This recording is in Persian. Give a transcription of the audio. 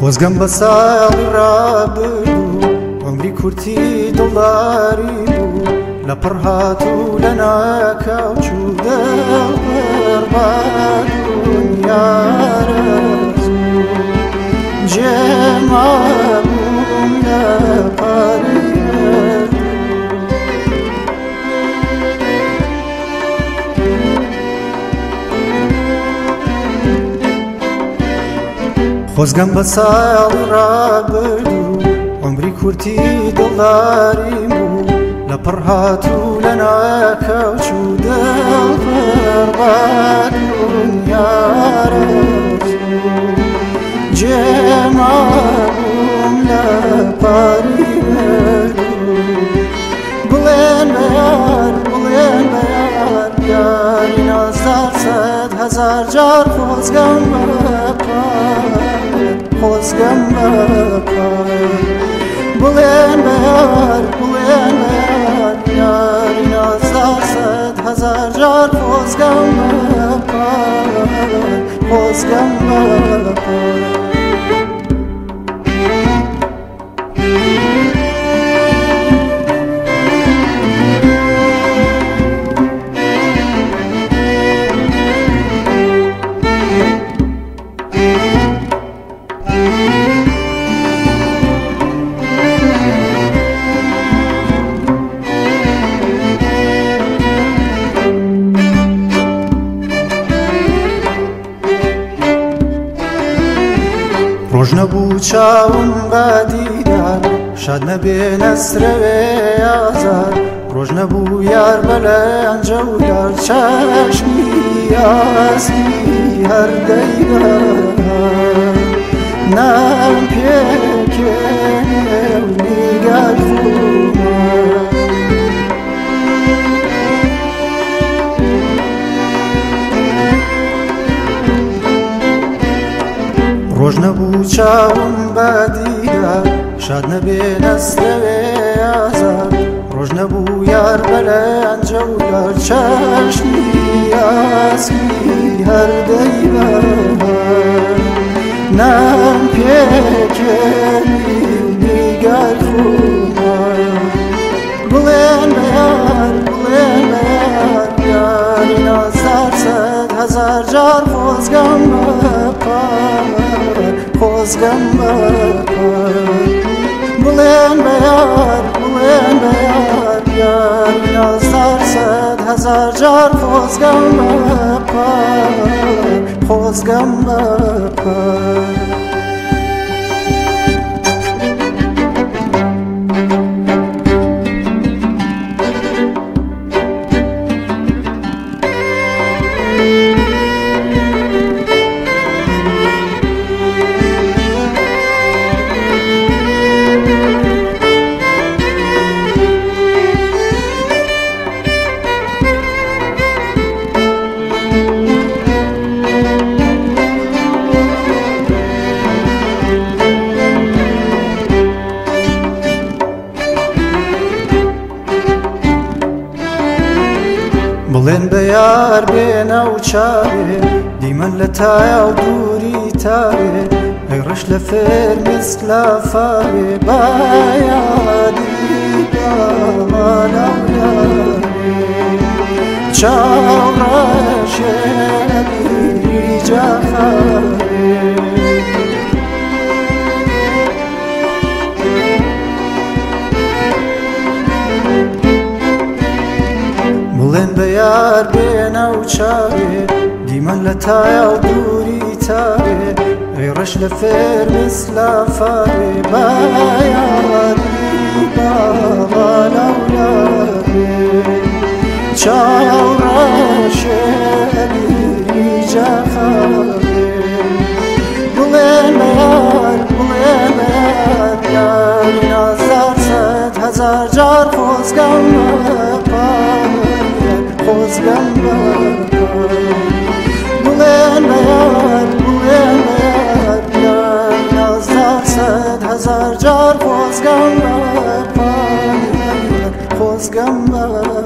خۆزگەم بە ساڵی ڕابردوو عمری کورتی دڵداری بوو لە پڕ هاتوو لە ناکاوچوو دەبەرباد یارەزوو جێما بووم لە پارەی خۆزگەم بە ساڵی ڕابردوو عمری کورتی دڵداریم بوو لە پڕ هاتوو لە ناکەوچوو دڵبەرباد بووم یارەزوو جێما بووم لە پاری بڵێن بە یار بڵێن بە یار یاری نازدار سەد هەزار جار خۆزگەم بە خۆزگەم بە بڵێن بە یار بڵێن بە یار یاری نازدار سەد هەزار جار خۆزگەم بە خۆزگەم بە ڕۆژ نەبوو چاوم بە دیدار شاد نەبێ نەسرەوێ ئازار ڕۆژ نەبوو یار بەلەنجە و یار چەشمی یاسمی هەردەیبە نام پێکێنێ و نیگای خومە ڕۆژ نەبوو چاوم بە دیدار شاد نەبێ نەسرەوێ ئازار ڕۆژ نەبوو یار بەلەنجە و یار چەشمی یاسمی هەردەیبە نام پێکێنی و نیگای خومە بڵێن بە یار بڵێن بە یار یاری نازدار سەد هەزار جار خۆزگەم بە خۆزگەم بە بڵێن بە یار بڵێن بە یار یاری نازدار سەد هەزار جار خۆزگەم بە خۆزگەم بە بڵێن بە یار بێنە و چاوێ دیمەن لە تایە و دووری تاوێ ئەی ڕەش لە فێرمیسک لە فاوێ با یادی باڵاویارێ چاوڕەشێ بیریجا خاوێ بڵێن بە یار بێنە و چاوێ دیمەن لە تایە و دووری تاوێ ئەی ڕەش لە فێرمیسک لە فاوێ با یادی باڵاویارێ چاوڕەشێ بیریجا خاوێ بڵێن بە یار بڵێن بە یار یاری نازدار سەد هەزار جار خۆزگەم بە خۆزگەم بە بڵێن بە یار بڵێن بە یار یاری نازدار سەد هەزار جار خۆزگەم بە خۆزگەم بە